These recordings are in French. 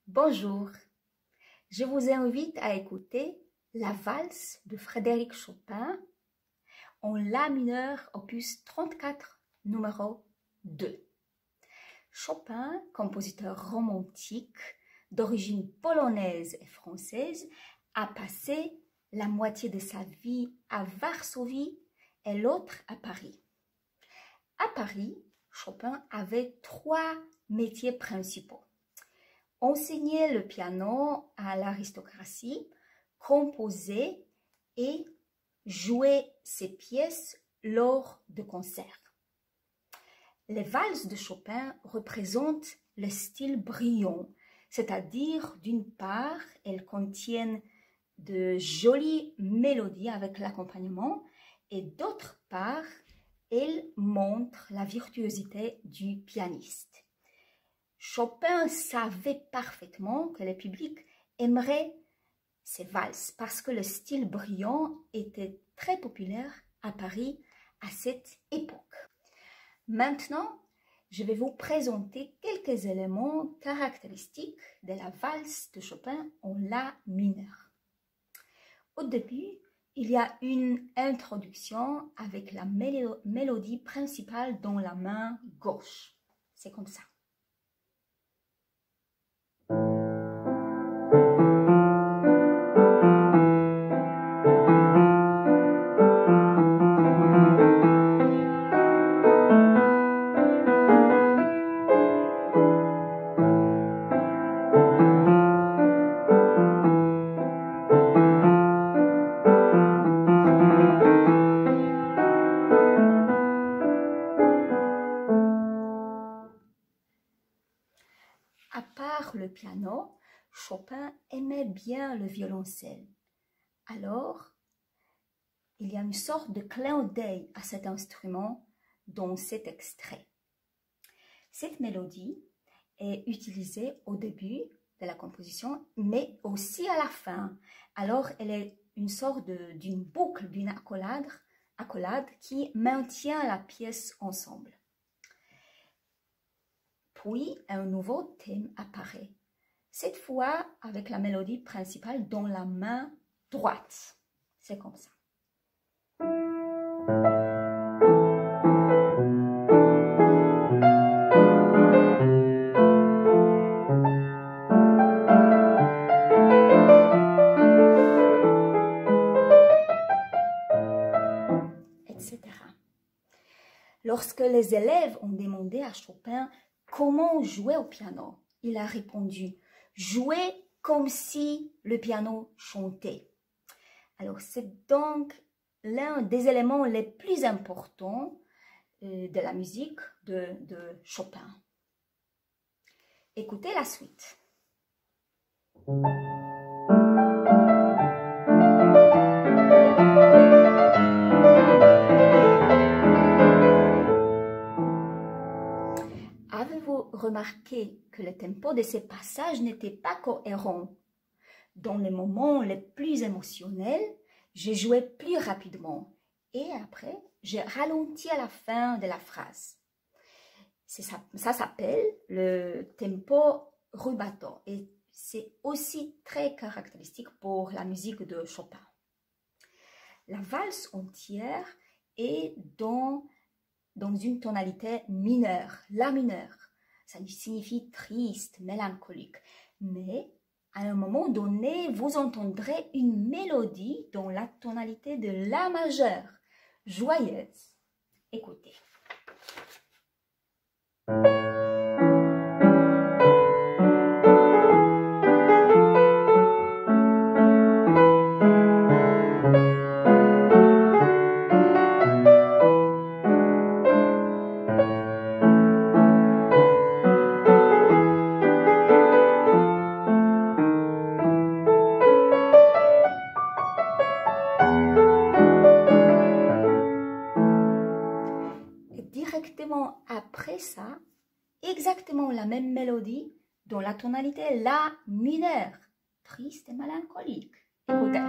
Bonjour, je vous invite à écouter la valse de Frédéric Chopin en La mineur opus 34 numéro 2. Chopin, compositeur romantique d'origine polonaise et française, a passé la moitié de sa vie à Varsovie et l'autre à Paris. À Paris, Chopin avait 3 métiers principaux. Enseigner le piano à l'aristocratie, composer et jouer ses pièces lors de concerts. Les valses de Chopin représentent le style brillant, c'est-à-dire d'une part, elles contiennent de jolies mélodies avec l'accompagnement et d'autre part, elles montrent la virtuosité du pianiste. Chopin savait parfaitement que le public aimerait ces valses parce que le style brillant était très populaire à Paris à cette époque. Maintenant, je vais vous présenter quelques éléments caractéristiques de la valse de Chopin en La mineur. Au début, il y a une introduction avec la mélodie principale dans la main gauche. C'est comme ça. À part le piano, Chopin aimait bien le violoncelle. Alors, il y a une sorte de clin d'œil à cet instrument dans cet extrait. Cette mélodie est utilisée au début de la composition, mais aussi à la fin. Alors, elle est une sorte d'une boucle, d'une accolade qui maintient la pièce ensemble. Puis, un nouveau thème apparaît, cette fois avec la mélodie principale dans la main droite. C'est comme ça. Etc. Lorsque les élèves ont demandé à Chopin comment jouer au piano, il a répondu « Jouer comme si le piano chantait ». Alors, c'est donc l'un des éléments les plus importants de la musique de Chopin. Écoutez la suite. Avez-vous remarqué que le tempo de ces passages n'était pas cohérent? Dans les moments les plus émotionnels, j'ai joué plus rapidement et après, j'ai ralenti à la fin de la phrase. Ça s'appelle le tempo rubato et c'est aussi très caractéristique pour la musique de Chopin. La valse entière est dans une tonalité mineure, la mineure. Ça signifie triste, mélancolique. Mais à un moment donné, vous entendrez une mélodie dans la tonalité de la majeure, joyeuse. Écoutez. Directement après ça, exactement la même mélodie dans la tonalité La mineure, triste et mélancolique. Écoutez.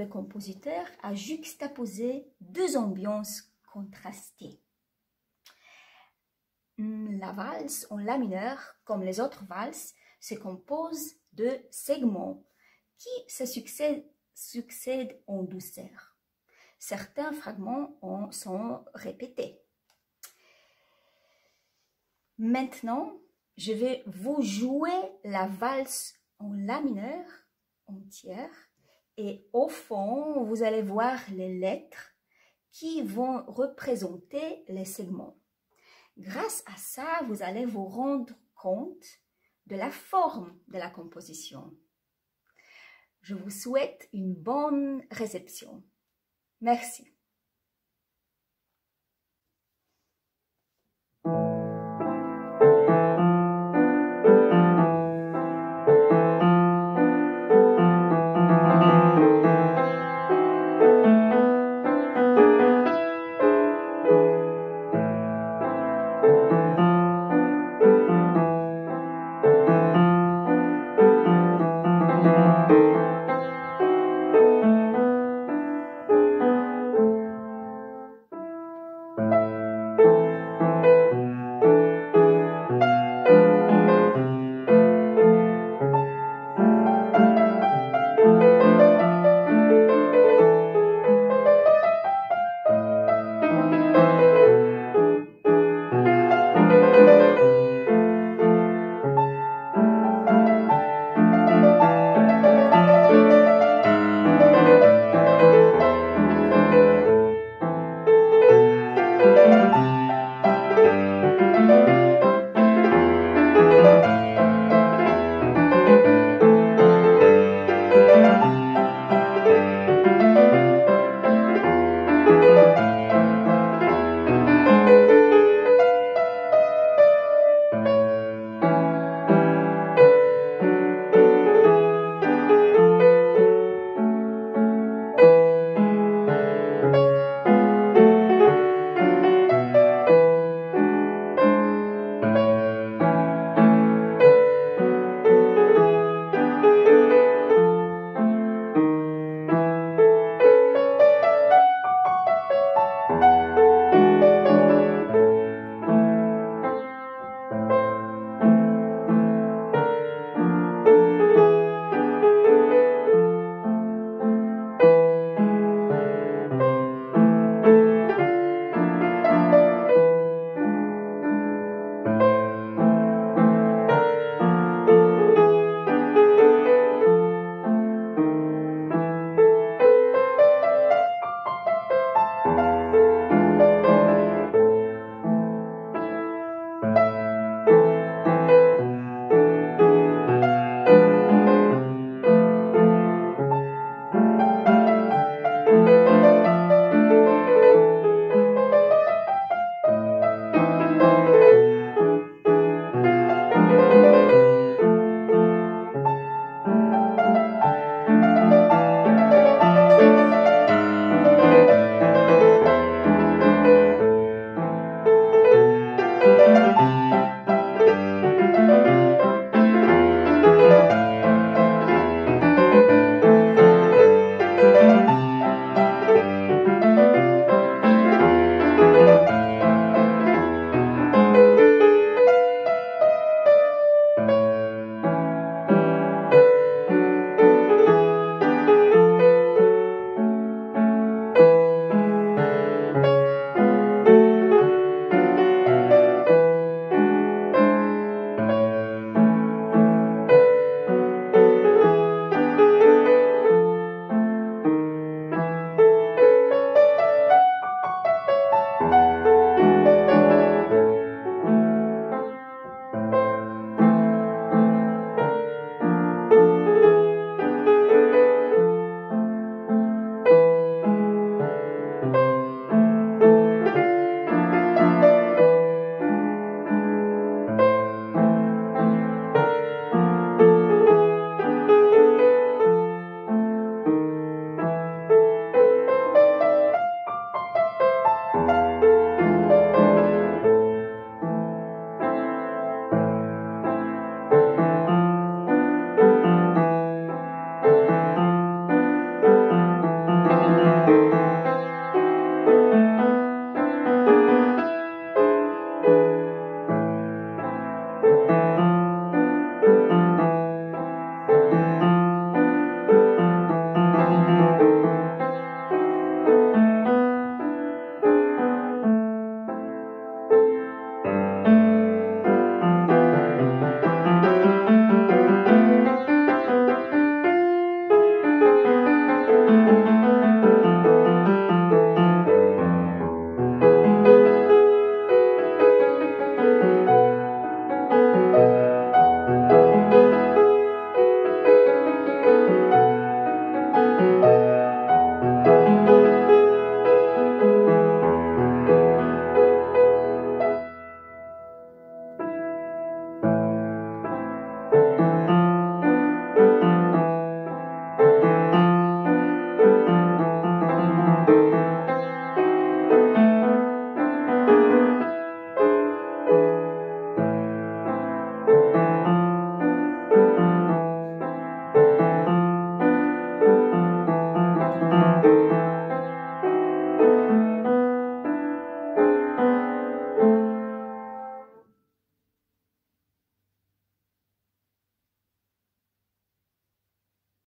compositeur a juxtaposé deux ambiances contrastées. La valse en la mineur, comme les autres valses, se compose de segments qui se succèdent en douceur. Certains fragments sont répétés. Maintenant, je vais vous jouer la valse en la mineur entière et au fond, vous allez voir les lettres qui vont représenter les segments. Grâce à ça, vous allez vous rendre compte de la forme de la composition. Je vous souhaite une bonne réception. Merci.